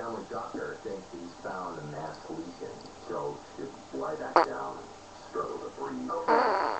family doctor thinks he's found a mass lesion. Joe should lie back down, struggle to breathe.